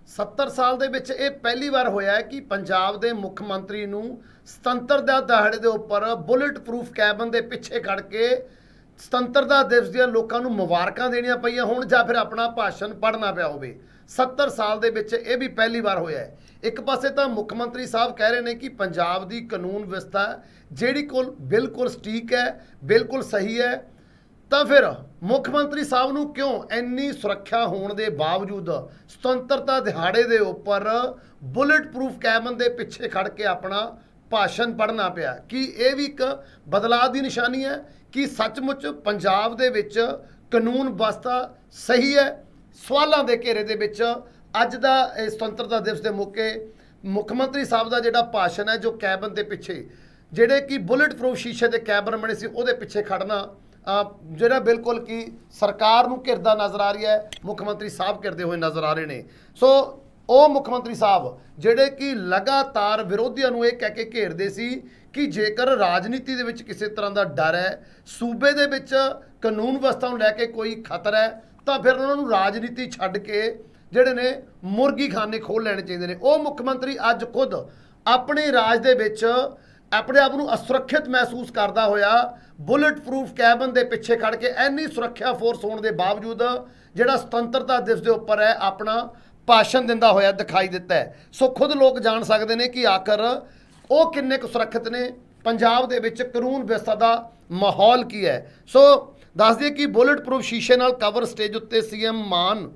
70 ਸਾਲ ਦੇ ਵਿੱਚ ਇਹ ਪਹਿਲੀ ਵਾਰ ਹੋਇਆ ਹੈ ਕਿ ਪੰਜਾਬ ਦੇ ਮੁੱਖ ਮੰਤਰੀ ਨੂੰ ਸੁਤੰਤਰਤਾ ਦਿਹਾੜੇ ਦੇ ਉੱਪਰ ਬੁਲਟ ਪ੍ਰੂਫ ਕੈਬਨ ਦੇ ਪਿੱਛੇ ਖੜ ਕੇ ਸੁਤੰਤਰਤਾ ਦਿਵਸ ਦੀਆਂ ਲੋਕਾਂ ਨੂੰ ਮੁਬਾਰਕਾਂ ਦੇਣੀਆਂ ਪਈਆਂ ਹੋਣ ਜਾਂ ਫਿਰ ਆਪਣਾ ਭਾਸ਼ਣ ਪੜ੍ਹਨਾ ਪਿਆ ਹੋਵੇ। 70 ਸਾਲ ਦੇ ਵਿੱਚ ਇਹ ਵੀ ਪਹਿਲੀ ਵਾਰ ਹੋਇਆ ਹੈ। ਇੱਕ ਪਾਸੇ ਤਾਂ ਮੁੱਖ ਮੰਤਰੀ ਸਾਹਿਬ ਕਹਿ ਰਹੇ ਨੇ ਕਿ ਪੰਜਾਬ ਦੀ ਕਾਨੂੰਨ ਵਿਵਸਥਾ ਜਿਹੜੀ ਕੋਲ ਬਿਲਕੁਲ ਸਟੀਕ ਹੈ, ਬਿਲਕੁਲ ਸਹੀ ਹੈ, ਤਾਂ ਫਿਰ ਮੁੱਖ ਮੰਤਰੀ ਸਾਹਿਬ ਨੂੰ ਕਿਉਂ ਇੰਨੀ ਸੁਰੱਖਿਆ ਹੋਣ ਦੇ ਬਾਵਜੂਦ ਸੁਤੰਤਰਤਾ ਦਿਹਾੜੇ ਦੇ ਉੱਪਰ ਬੁਲਟ ਪ੍ਰੂਫ ਕੈਬਨ ਦੇ ਪਿੱਛੇ ਖੜ ਕੇ ਆਪਣਾ ਭਾਸ਼ਣ ਪੜ੍ਹਨਾ ਪਿਆ? ਕੀ ਇਹ ਵੀ ਇੱਕ ਬਦਲਾਅ ਦੀ ਨਿਸ਼ਾਨੀ ਹੈ ਕਿ ਸੱਚਮੁੱਚ ਪੰਜਾਬ ਦੇ ਵਿੱਚ ਕਾਨੂੰਨ ਵਿਵਸਥਾ ਸਹੀ ਹੈ? ਸਵਾਲਾਂ ਦੇ ਘੇਰੇ ਦੇ ਵਿੱਚ ਅੱਜ ਦਾ ਇਹ ਸੁਤੰਤਰਤਾ ਦਿਵਸ ਦੇ ਮੌਕੇ ਮੁੱਖ ਮੰਤਰੀ ਸਾਹਿਬ ਦਾ ਜਿਹੜਾ ਭਾਸ਼ਣ ਹੈ, ਜੋ ਕੈਬਨ ਦੇ ਪਿੱਛੇ ਜਿਹੜੇ ਕਿ ਬੁਲਟ ਪ੍ਰੂਫ ਸ਼ੀਸ਼ੇ ਦੇ ਕੈਬਨ ਬਣੇ ਸੀ ਉਹਦੇ ਪਿੱਛੇ ਖੜਨਾ ਜਿਹੜਾ ਬਿਲਕੁਲ ਕਿ ਸਰਕਾਰ ਨੂੰ ਘਿਰਦਾ ਨਜ਼ਰ ਆ ਰਹੀ ਹੈ, ਮੁੱਖ ਮੰਤਰੀ ਸਾਹਿਬ ਘਿਰਦੇ ਹੋਏ ਨਜ਼ਰ ਆ ਰਹੇ ਨੇ। ਸੋ ਉਹ ਮੁੱਖ ਮੰਤਰੀ ਸਾਹਿਬ ਜਿਹੜੇ ਕਿ ਲਗਾਤਾਰ ਵਿਰੋਧੀਆਂ ਨੂੰ ਇਹ ਕਹਿ ਕੇ ਘੇਰਦੇ ਸੀ ਕਿ ਜੇਕਰ ਰਾਜਨੀਤੀ ਦੇ ਵਿੱਚ ਕਿਸੇ ਤਰ੍ਹਾਂ ਦਾ ਡਰ ਹੈ, ਸੂਬੇ ਦੇ ਵਿੱਚ ਕਾਨੂੰਨ ਵਿਵਸਥਾ ਨੂੰ ਲੈ ਕੇ ਕੋਈ ਖਤਰਾ ਹੈ, ਤਾਂ ਫਿਰ ਉਹਨਾਂ ਨੂੰ ਰਾਜਨੀਤੀ ਛੱਡ ਕੇ ਜਿਹੜੇ ਨੇ ਮੁਰਗੀ ਖਾਨੇ ਖੋਲ੍ਹ ਲੈਣੇ ਚਾਹੀਦੇ ਨੇ। ਉਹ ਮੁੱਖ ਮੰਤਰੀ ਅੱਜ ਖੁਦ ਆਪਣੇ ਰਾਜ ਦੇ ਵਿੱਚ ਆਪਣੇ ਆਪ ਨੂੰ ਅਸੁਰੱਖਿਅਤ ਮਹਿਸੂਸ ਕਰਦਾ ਹੋਇਆ ਬੁਲਟ ਪ੍ਰੂਫ ਕੈਬਨ ਦੇ ਪਿੱਛੇ ਖੜ ਕੇ ਇੰਨੀ ਸੁਰੱਖਿਆ ਫੋਰਸ ਹੋਣ ਦੇ ਬਾਵਜੂਦ ਜਿਹੜਾ ਸੁਤੰਤਰਤਾ ਦਿਵਸ ਦੇ ਉੱਪਰ ਹੈ ਆਪਣਾ ਭਾਸ਼ਣ ਦਿੰਦਾ ਹੋਇਆ ਦਿਖਾਈ ਦਿੱਤਾ ਹੈ। ਸੋ ਖੁਦ ਲੋਕ ਜਾਣ ਸਕਦੇ ਨੇ ਕਿ ਆਖਰ ਉਹ ਕਿੰਨੇ ਕੁ ਸੁਰੱਖਿਅਤ ਨੇ, ਪੰਜਾਬ ਦੇ ਵਿੱਚ ਕਾਨੂੰਨ ਵਿਵਸਥਾ ਦਾ ਮਾਹੌਲ ਕੀ ਹੈ। ਸੋ ਦੱਸ ਦਈਏ ਕਿ ਬੁਲਟ ਪ੍ਰੂਫ ਸ਼ੀਸ਼ੇ ਨਾਲ ਕਵਰ ਸਟੇਜ ਉੱਤੇ ਸੀਐਮ ਮਾਨ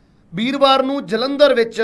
ਵੀਰਵਾਰ ਨੂੰ ਜਲੰਧਰ ਵਿੱਚ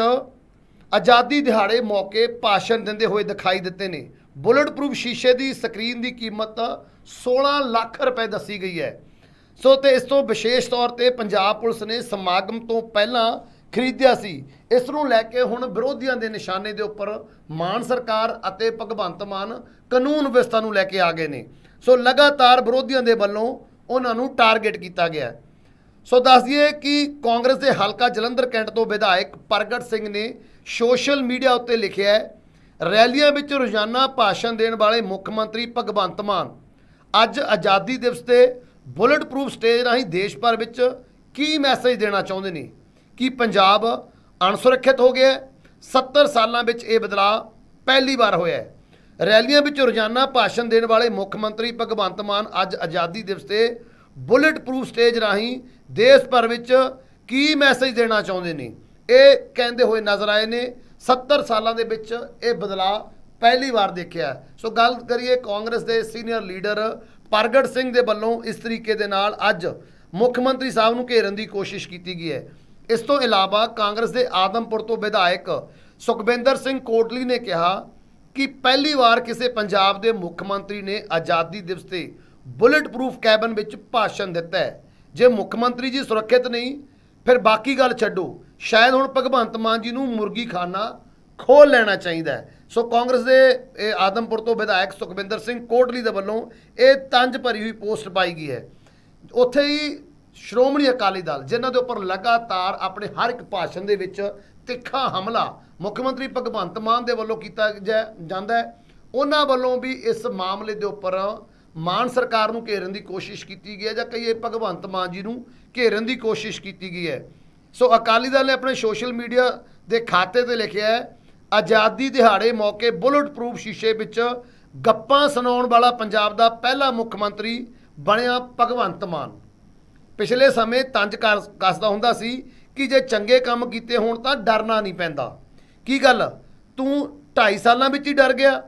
ਆਜ਼ਾਦੀ ਦਿਹਾੜੇ ਮੌਕੇ ਭਾਸ਼ਣ ਦਿੰਦੇ ਹੋਏ ਦਿਖਾਈ ਦਿੱਤੇ ਨੇ। ਬੁਲਟ ਪ੍ਰੂਫ ਸ਼ੀਸ਼ੇ ਦੀ ਸਕਰੀਨ ਦੀ ਕੀਮਤ 16 ਲੱਖ ਰੁਪਏ ਦੱਸੀ ਗਈ ਹੈ। ਸੋ ਤੇ ਇਸ ਤੋਂ ਵਿਸ਼ੇਸ਼ ਤੌਰ ਤੇ ਪੰਜਾਬ ਪੁਲਿਸ ਨੇ ਸਮਾਗਮ ਤੋਂ ਪਹਿਲਾਂ ਖਰੀਦਿਆ ਸੀ। ਇਸ ਨੂੰ ਲੈ ਕੇ ਹੁਣ ਵਿਰੋਧੀਆਂ ਦੇ ਨਿਸ਼ਾਨੇ ਦੇ ਉੱਪਰ ਮਾਨ ਸਰਕਾਰ ਅਤੇ ਭਗਵੰਤ ਮਾਨ ਕਾਨੂੰਨ ਵਿਵਸਥਾ ਨੂੰ ਲੈ ਕੇ ਆ ਗਏ ਨੇ। ਸੋ ਲਗਾਤਾਰ ਵਿਰੋਧੀਆਂ ਦੇ ਵੱਲੋਂ ਉਹਨਾਂ ਨੂੰ ਟਾਰਗੇਟ ਕੀਤਾ ਗਿਆ। ਸੋ ਦੱਸ ਦਈਏ ਕਿ ਕਾਂਗਰਸ ਦੇ ਹਲਕਾ ਜਲੰਧਰ ਕੈਂਟ ਤੋਂ ਵਿਧਾਇਕ ਪ੍ਰਗਟ ਸਿੰਘ ਨੇ ਸੋਸ਼ਲ ਮੀਡੀਆ ਉੱਤੇ ਲਿਖਿਆ ਹੈ, ਰੈਲੀਆਂ ਵਿੱਚ ਰੋਜ਼ਾਨਾ ਭਾਸ਼ਣ ਦੇਣ ਵਾਲੇ ਮੁੱਖ ਮੰਤਰੀ ਭਗਵੰਤ ਮਾਨ ਅੱਜ ਆਜ਼ਾਦੀ ਦਿਵਸ ਤੇ ਬੁਲਟ ਪ੍ਰੂਫ ਸਟੇਜ ਰਾਹੀਂ ਦੇਸ਼ ਭਰ ਵਿੱਚ ਕੀ ਮੈਸੇਜ ਦੇਣਾ ਚਾਹੁੰਦੇ ਨੇ ਕਿ ਪੰਜਾਬ ਅਣਸੁਰੱਖਿਅਤ ਹੋ ਗਿਆ? 70 ਸਾਲਾਂ ਵਿੱਚ ਇਹ ਬਦਲਾਅ ਪਹਿਲੀ ਵਾਰ ਹੋਇਆ ਹੈ। ਰੈਲੀਆਂ ਵਿੱਚ ਰੋਜ਼ਾਨਾ ਭਾਸ਼ਣ ਦੇਣ ਵਾਲੇ ਮੁੱਖ ਮੰਤਰੀ ਭਗਵੰਤ ਮਾਨ ਅੱਜ ਆਜ਼ਾਦੀ ਦਿਵਸ ਤੇ ਬੁਲਟ ਪ੍ਰੂਫ ਸਟੇਜ ਰਾਹੀਂ ਦੇਸ਼ ਭਰ ਵਿੱਚ ਕੀ ਮੈਸੇਜ ਦੇਣਾ ਚਾਹੁੰਦੇ ਨੇ, ਇਹ ਕਹਿੰਦੇ ਹੋਏ ਨਜ਼ਰ ਆਏ ਨੇ। 70 ਸਾਲਾਂ ਦੇ ਵਿੱਚ ਇਹ ਬਦਲਾਅ ਪਹਿਲੀ ਵਾਰ ਦੇਖਿਆ। ਸੋ ਗੱਲ ਕਰੀਏ ਕਾਂਗਰਸ ਦੇ ਸੀਨੀਅਰ ਲੀਡਰ ਪ੍ਰਗਟ ਸਿੰਘ ਦੇ ਵੱਲੋਂ ਇਸ ਤਰੀਕੇ ਦੇ ਨਾਲ ਅੱਜ ਮੁੱਖ ਮੰਤਰੀ ਸਾਹਿਬ ਨੂੰ ਘੇਰਨ ਦੀ ਕੋਸ਼ਿਸ਼ ਕੀਤੀ ਗਈ ਹੈ। ਇਸ ਤੋਂ ਇਲਾਵਾ ਕਾਂਗਰਸ ਦੇ ਆਦਮਪੁਰ ਤੋਂ ਵਿਧਾਇਕ ਸੁਖਬਿੰਦਰ ਸਿੰਘ ਕੋਟਲੀ ਨੇ ਕਿਹਾ ਕਿ ਪਹਿਲੀ ਵਾਰ ਕਿਸੇ ਪੰਜਾਬ ਦੇ ਮੁੱਖ ਮੰਤਰੀ ਨੇ ਆਜ਼ਾਦੀ ਦਿਵਸ ਤੇ ਬੁਲਟ ਪ੍ਰੂਫ ਕੈਬਨ ਵਿੱਚ ਭਾਸ਼ਣ ਦਿੱਤਾ ਹੈ। ਜੇ ਮੁੱਖ ਮੰਤਰੀ ਜੀ ਸੁਰੱਖਿਅਤ ਨਹੀਂ, ਫਿਰ ਬਾਕੀ ਗੱਲ ਛੱਡੋ, ਸ਼ਾਇਦ ਹੁਣ ਭਗਵੰਤ ਮਾਨ ਜੀ ਨੂੰ ਮੁਰਗੀ ਖਾਨਾ ਖੋਲ੍ਹ ਲੈਣਾ ਚਾਹੀਦਾ ਹੈ। ਸੋ ਕਾਂਗਰਸ ਦੇ ਆਦਮਪੁਰ ਤੋਂ ਵਿਧਾਇਕ ਸੁਖਬਿੰਦਰ ਸਿੰਘ ਕੋਟਲੀ ਦੇ ਵੱਲੋਂ ਇਹ ਤੰਜ ਭਰੀ ਹੋਈ ਪੋਸਟ ਪਾਈ ਗਈ ਹੈ। ਉੱਥੇ ਹੀ ਸ਼੍ਰੋਮਣੀ ਅਕਾਲੀ ਦਲ, ਜਿਨ੍ਹਾਂ ਦੇ ਉੱਪਰ ਲਗਾਤਾਰ ਆਪਣੇ ਹਰ ਇੱਕ ਭਾਸ਼ਣ ਦੇ ਵਿੱਚ ਤਿੱਖਾ ਹਮਲਾ ਮੁੱਖ ਮੰਤਰੀ ਭਗਵੰਤ ਮਾਨ ਦੇ ਵੱਲੋਂ ਕੀਤਾ ਜਾਂਦਾ ਹੈ, ਉਹਨਾਂ ਵੱਲੋਂ ਵੀ ਇਸ ਮਾਮਲੇ ਦੇ ਉੱਪਰ ਮਾਨ ਸਰਕਾਰ ਨੂੰ ਘੇਰਨ ਦੀ ਕੋਸ਼ਿਸ਼ ਕੀਤੀ ਗਈ ਹੈ, ਜਾਂ ਕਹੀਏ ਭਗਵੰਤ ਮਾਨ ਜੀ ਨੂੰ ਘੇਰਨ ਦੀ ਕੋਸ਼ਿਸ਼ ਕੀਤੀ ਗਈ ਹੈ। ਸੋ ਅਕਾਲੀ ਦਲ ਨੇ ਆਪਣੇ ਸੋਸ਼ਲ ਮੀਡੀਆ ਦੇ ਖਾਤੇ ਤੇ ਲਿਖਿਆ ਹੈ, ਆਜ਼ਾਦੀ ਦਿਹਾੜੇ ਮੌਕੇ ਬੁਲਟ ਪ੍ਰੂਫ ਸ਼ੀਸ਼ੇ ਵਿੱਚ ਗੱਪਾਂ ਸੁਣਾਉਣ ਵਾਲਾ ਪੰਜਾਬ ਦਾ ਪਹਿਲਾ ਮੁੱਖ ਮੰਤਰੀ ਬਣਿਆ ਭਗਵੰਤ ਮਾਨ। ਪਿਛਲੇ ਸਮੇਂ ਤੰਜ ਕੱਸਦਾ ਹੁੰਦਾ ਸੀ ਕਿ ਜੇ ਚੰਗੇ ਕੰਮ ਕੀਤੇ ਹੋਣ ਤਾਂ ਡਰਨਾ ਨਹੀਂ ਪੈਂਦਾ। ਕੀ ਗੱਲ, ਤੂੰ 2.5 ਸਾਲਾਂ ਵਿੱਚ ਹੀ ਡਰ ਗਿਆ?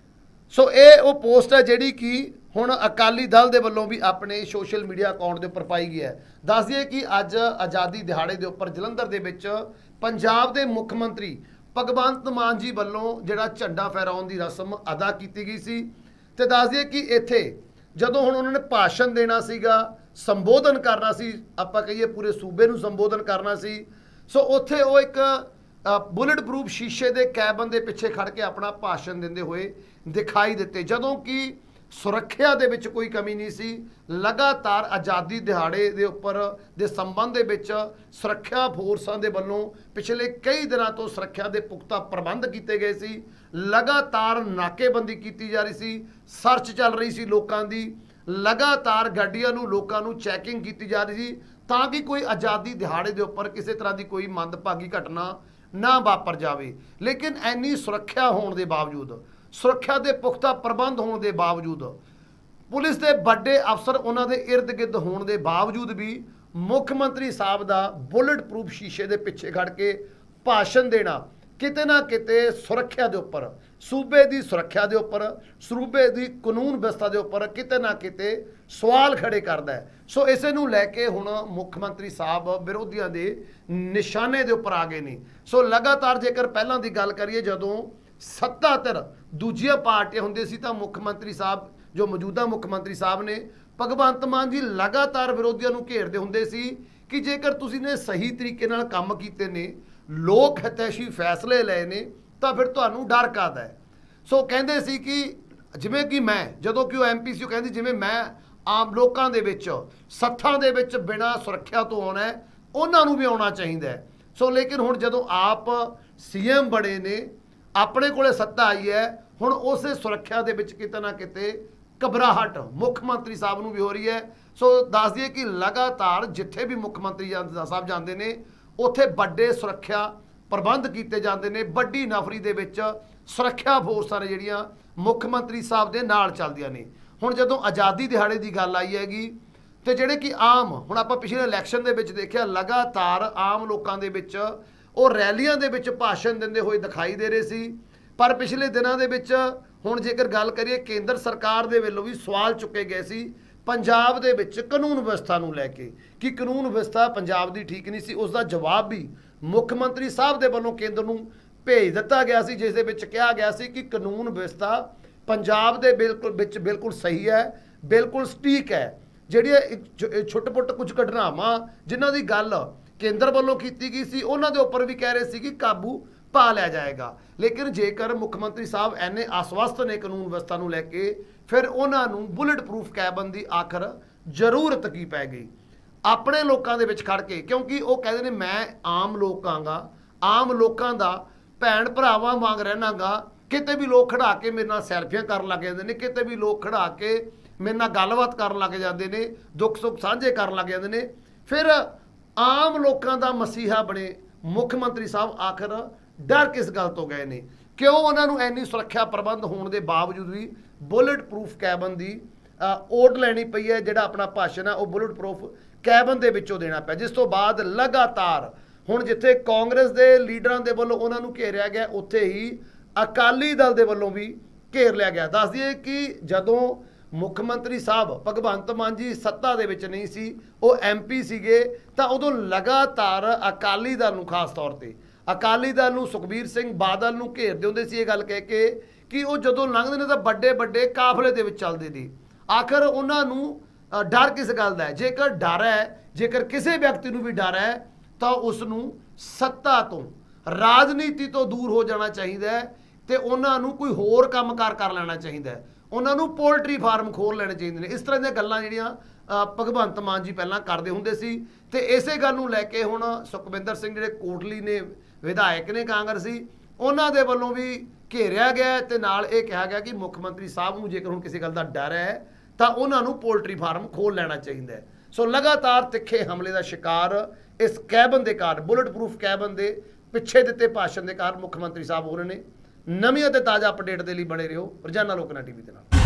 ਸੋ ਇਹ ਉਹ ਪੋਸਟ ਹੈ ਜਿਹੜੀ ਕਿ ਹੁਣ ਅਕਾਲੀ ਦਲ ਦੇ ਵੱਲੋਂ ਵੀ ਆਪਣੇ ਸੋਸ਼ਲ ਮੀਡੀਆ ਅਕਾਊਂਟ ਦੇ ਉੱਪਰ ਪਾਈ ਗਈ ਹੈ। ਦੱਸ ਦਈਏ ਕਿ ਅੱਜ ਆਜ਼ਾਦੀ ਦਿਹਾੜੇ ਦੇ ਉੱਪਰ ਜਲੰਧਰ ਦੇ ਵਿੱਚ ਪੰਜਾਬ ਦੇ ਮੁੱਖ ਮੰਤਰੀ ਭਗਵੰਤ ਮਾਨ ਜੀ ਵੱਲੋਂ ਜਿਹੜਾ ਝੰਡਾ ਫਹਿਰਾਉਣ ਦੀ ਰਸਮ ਅਦਾ ਕੀਤੀ ਗਈ ਸੀ। ਤੇ ਦੱਸ ਦਈਏ ਕਿ ਇੱਥੇ ਜਦੋਂ ਹੁਣ ਉਹਨਾਂ ਨੇ ਭਾਸ਼ਣ ਦੇਣਾ ਸੀਗਾ, ਸੰਬੋਧਨ ਕਰਨਾ ਸੀ, ਆਪਾਂ ਕਹੀਏ ਪੂਰੇ ਸੂਬੇ ਨੂੰ ਸੰਬੋਧਨ ਕਰਨਾ ਸੀ, ਸੋ ਉੱਥੇ ਉਹ ਇੱਕ ਬੁਲਟ ਪ੍ਰੂਫ ਸ਼ੀਸ਼ੇ ਦੇ ਕੈਬਨ ਦੇ ਪਿੱਛੇ ਖੜ ਕੇ ਆਪਣਾ ਭਾਸ਼ਣ ਦਿੰਦੇ ਹੋਏ ਦਿਖਾਈ ਦਿੱਤੇ, ਜਦੋਂ ਕਿ ਸੁਰੱਖਿਆ ਦੇ ਵਿੱਚ ਕੋਈ ਕਮੀ ਨਹੀਂ ਸੀ। ਲਗਾਤਾਰ ਆਜ਼ਾਦੀ ਦਿਹਾੜੇ ਦੇ ਉੱਪਰ ਦੇ ਸੰਬੰਧ ਦੇ ਵਿੱਚ ਸੁਰੱਖਿਆ ਫੋਰਸਾਂ ਦੇ ਵੱਲੋਂ ਪਿਛਲੇ ਕਈ ਦਿਨਾਂ ਤੋਂ ਸੁਰੱਖਿਆ ਦੇ ਪੁਖਤਾ ਪ੍ਰਬੰਧ ਕੀਤੇ ਗਏ ਸੀ। ਲਗਾਤਾਰ ਨਾਕੇਬੰਦੀ ਕੀਤੀ ਜਾ ਰਹੀ ਸੀ, ਸਰਚ ਚੱਲ ਰਹੀ ਸੀ ਲੋਕਾਂ ਦੀ, लगातार गाड़ियां नूं लोकां नूं चैकिंग की जा रही थी ताकि कोई आज़ादी दिहाड़े के उपर किसी तरह की कोई मंदभागी घटना ना वापर जाए। लेकिन इन्नी सुरक्षा होने के बावजूद, सुरक्षा के पुख्ता प्रबंध होने के बावजूद, पुलिस के बड़े अफसर उन्होंने इर्द गिर्द होने के बावजूद भी मुख्यमंत्री साहब का बुलेट प्रूफ शीशे के पिछे खड़ के भाषण देना किते ना किते सुरक्षा के उपर, सूबे की सुरक्षा के उपर, सूबे की कानून व्यवस्था के उपर किते ना किते सवाल खड़े करता है। सो इसे नूं लैके हुण मुख्यमंत्री साहब विरोधियों के निशाने के उपर आ गए ने। सो लगातार जेकर पहलां दी गल करिए जदों सत्ता धिर दूजियां पार्टियां हुंदी सी तां मुख्यमंत्री साहब जो मौजूदा मुख्यमंत्री साहब ने भगवंत मान जी लगातार विरोधियों को घेरते होंगे सी कि जेकर तुसीं ने सही तरीके नाल काम कीते ने, लोक हितैषी फैसले लए ने, तो फिर तुहानूं डर काहदा है। सो कहंदे सी कि जिवें कि मैं जदों कि MP सी कहंदी जिवें मैं आम लोकां दे विच सत्थां दे विच बिना सुरक्षा तो आउणा है, उन्हां नूं भी आउणा चाहीदा है। सो लेकिन हुण जदों आप CM बणे ने, अपने कोले सत्ता आई है, हुण उसे सुरक्षा दे विच किते ना किते घबराहट मुख्यमंत्री साहब नूं भी हो रही है। सो दस दिए कि लगातार जिथे भी मुख्यमंत्री साहब जाते हैं उत्थे बड़े सुरक्षा प्रबंध किए जाते हैं, बड़ी नफरी दे विच सुरक्षा फोर्सां ने जिहड़ियां मुख्यमंत्री साहब दे नाल चलदियां ने। हुण जदों आज़ादी दिहाड़े की गल आई हैगी तो जिहड़े कि आम हुण आपां पिछले इलैक्शन दे विच देखिया लगातार आम लोकां दे विच ਉਹ रैलियां दे विच भाषण दिंदे होए दिखाई दे रहे सी। पर पिछले दिनों दे विच हुण जेकर गल करिए केंद्र सरकार दे वल्लों भी सवाल चुके गए सी पंजाब दे विच कानून व्यवस्था नूं लैके कि कानून व्यवस्था पंजाब दी ठीक नहीं सी। उसका जवाब भी मुख्यमंत्री साहब दे वल्लों केंद्र नूं भेज दिता गया सी, जिस दे विच कहा गया सी कि कानून व्यवस्था पंजाब दे बिल्कुल सही है, बिल्कुल सटीक है। जिहड़ियां छुट-पुट कुछ घटनावां जिन्हां दी गल केंद्र वालों की गई सी उन्हां दे उपर भी कह रहे सी कि काबू पा लिया जाएगा। लेकिन जेकर मुख्यमंत्री साहब इन्ने आश्वस्त ने कानून व्यवस्था नूं लैके फिर उन्हां नूं बुलेट प्रूफ कैबन की आखिर जरूरत की पै गई अपने लोगों के विच खड़ के, क्योंकि वो कहते हैं मैं आम लोग आंगा, आम लोगों का भैन भरावां वांग रहना गा। किते भी लोग खड़ा के मेरे नाल सैल्फियां कर लग जाते हैं, किते भी लोग खड़ा के मेरे नाल गलबात कर लग जाते हैं, दुख सुख साझे कर लग जाते हैं। फिर आम लोगों का मसीहा बने मुख्यमंत्री साहब आखिर डर किस गल तो गए ने, क्यों उन्होंने इन्नी सुरक्षा प्रबंध होने के बावजूद भी बुलेट प्रूफ कैबन की ओट लैनी पई है। जिहड़ा अपना भाषण है वह बुलेट प्रूफ कैबन के विचों देना पिया, जिस तो बाद लगातार हुण जिथे कांग्रेस के लीडरां दे वल्लों उन्होंने घेरिया गया उत्थे ही अकाली दल के वल्लों भी घेर लिया गया। दस दिए कि जदों मुख्यमंत्री साहब भगवंत मान जी सत्ता दे विच नहीं सी, वो MP सीगे, तां उदों लगातार अकाली दल नूं खास तौर पर अकाली दल नूं सुखबीर सिंह बादल नूं घेरदे हुंदे सी। ये गल कह के कि वो जदों लंघदे ने तां बड़े बड़े काफले दे विच चलदे सी। आखिर उन्हां नूं डर किस गल दा है? जेकर डर है, जेकर किसी व्यक्ति नूं भी डर है तो उसनूं सत्ता तो राजनीति तो दूर हो जाना चाहिए है, तो उन्होंने कोई होर कामकार कर लेना चाहिए है, उन्होंने पोल्ट्री फार्म खोल लेने चाहिए ने। इस तरह दी गल्लां जिहड़ियां भगवंत मान जी पहलां करदे हुंदे सी ते इसे गल नूं लैके हुण सुखविंदर सिंह जिहड़े कोटली ने विधायक ने कांग्रेसी उन्हां दे वल्लों भी घेरिया गया ते नाल इह कहा गया कि मुख्यमंत्री साहब नूं जेकर हुण किसी गल दा डर है तां उन्हां नूं पोल्ट्री फार्म खोल लेना चाहिए है। सो लगातार तिखे हमले का शिकार इस कैबन के कारण बुलेट प्रूफ कैबन के पिछे दिते भाषण के कारण मुख्यमंत्री साहब हो रहे हैं। नवीं ते ताज़ा अपडेट के लिए बने रहो रोजाना लोकना TV के नाल।